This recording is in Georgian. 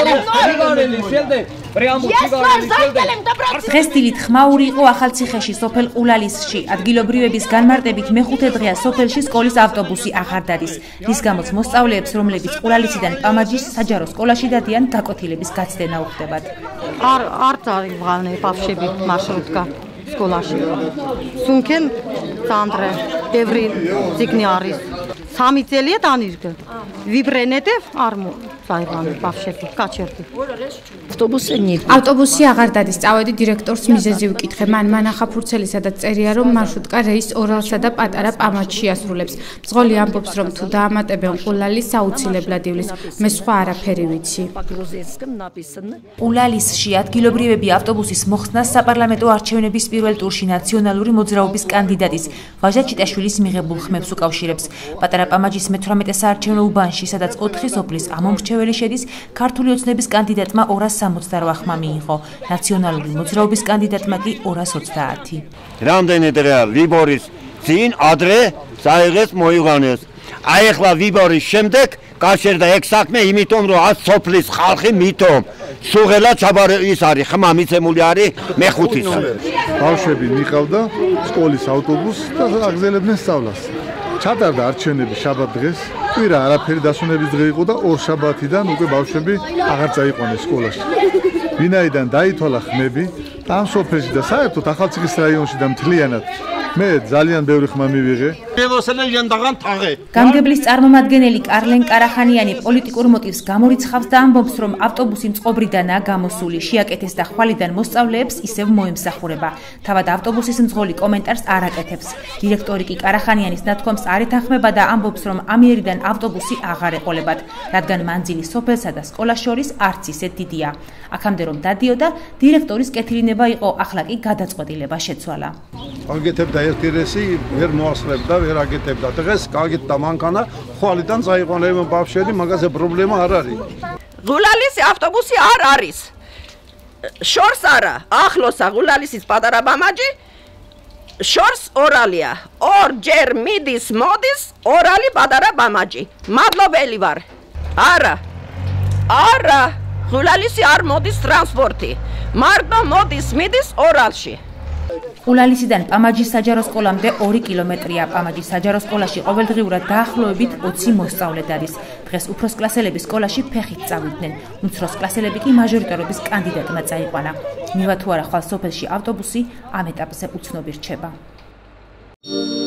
დღეს დილით ხმაური იყო ახალციხეში სოფელ ყულალისში. ადგილობრივების განმარტებით მეხუთე დღეა სოფელში სკოლის ავტობუსი აღარ დადის, რის გამოც მოსწავლეებს, რომლებიც ყულალისიდან პამაჯის საჯარო სკოლაში დადიან, გაკვეთილების გაცდენა უხდებათ. არ წაიღალნე ბავშვები მარშრუტკა სკოლაში. სუნქენ სანდრე ბევრი ციგნი არის. 3 წელია დანირგა. ვიბრენეთებ არ წაიღალნე ბავშვები, გაჩერდი. ავტობუსი აღარ დადის, წავედი დირექტორს მიზეზი ვკითხე. მან ახაფურცელისა და წერია, რომ მარშრუტკა რეისს ორალსა და პატარა პამაჯში ასრულებს. მძღოლი ამბობს, რომ თუ დაამატებენ ყულალის, აუცილებლად ივლის. მე სხვა არაფერი ვიცი. ყულალისში ადგილობრივები ავტობუსის მოხსნას საპარლამენტო არჩევნების პირველ ტურში ნაციონალური მოძრაობის კანდიდატის ვაჟა ჩიტაშვილის მიღებულ ხმებს უკავშირებს. პატარა პამაჯის მე-18 საარჩევნო უბანში, სადაც 4 სოფლის ამომრჩეველი შედის, ქართული ოცნების კანდიდატმა 268 ხმა მიიღო. ნაციონალური მოძრაობის კანდიდატმა კი 230. რამდენი დღეა ვიბორის წინ ადრე საიღეს მოიღანეს. აი ახლა ვიბორის შემდეგ გაჩერდა ეგ საქმე, იმიტომ რომ 100 სოფლის ხალხი მითომ სუღელა ჩაბარე ის არის, ხმა მიცემული არის მე-5-ის. ბავშვები მიყავდა სკოლის ავტობუსს და აგზელებდნენ სწავლას. ჩატარდა არჩევნები შაბათ დღეს. კვირა არაფერი დასვენების დღე იყო და 2 შაბათიდან უკვე ბავშვები აღარ წაიყვანეს სკოლაში. ვინაიდან დაითვალა ხმები ამ სოფელში და საერთოდ ახალციხის რაიონში და მთლიანად მე ძალიან ბევრი ხმა მივიღე. გამგებლის წარმომადგენელი კარლენ კარახანიანი პოლიტიკურ მოტივს გამორიცხავს და ამბობს, რომ ავტობუსი მწყობრიდანაა გამოსული, შეაკეთეს და ხვალიდან მოსწავლეებს ისევ მოემსახურება. თავად ავტობუსის მძღოლი კომენტარს არ აკეთებს. დირექტორი კი კარახანიანის ნათქვამს არ ეთანხმება და ამბობს, რომ ამიერიდან ავტობუსი აღარ ეყოლებათ, რადგან მანძილი სოფელსა და სკოლას შორის არც ისეთ დიდია. აქამდე რომ დადიოდა, დირექტორის კეთილინება იყო, ახლა კი გადაწყვეტილება შეცვალა. აგეთებდა ერთი რესი, ვერ მოასწრებდა, ვერ აგეთებდა. დღეს გაგეთდა მანქანა, ხვალიდან წაიყვანებენ ბავშვები, მაგაზე პრობლემა არ არის. ყულალისი ავტობუსი არ არის. შორს არა, ახლოსა ყულალისის პატარა პამაჯი, შორს ორალია. ორჯერ მიდის, მოდის, ორალი პატარა პამაჯი. მადლობელი ვარ. არა. ყულალისი არ მოდის ტრანსპორტი. მარტო მოდის, მიდის ორალში. ყულალისიდან პამაჯის საჯარო სკოლამდე 2 კილომეტრია. პამაჯის საჯარო სკოლაში ყოველდღიურად დაახლოებით 20 მოსწავლე დადის. დღეს უფროსკლასელები სკოლაში ფეხით წავიდნენ. უმცროსკლასელები კი მაჟორიტარობის კანდიდატმა წაიყვანა. მივა თუ არა ხვალ სოფელში ავტობუსი ამ ეტაპზე უცნობი რჩება.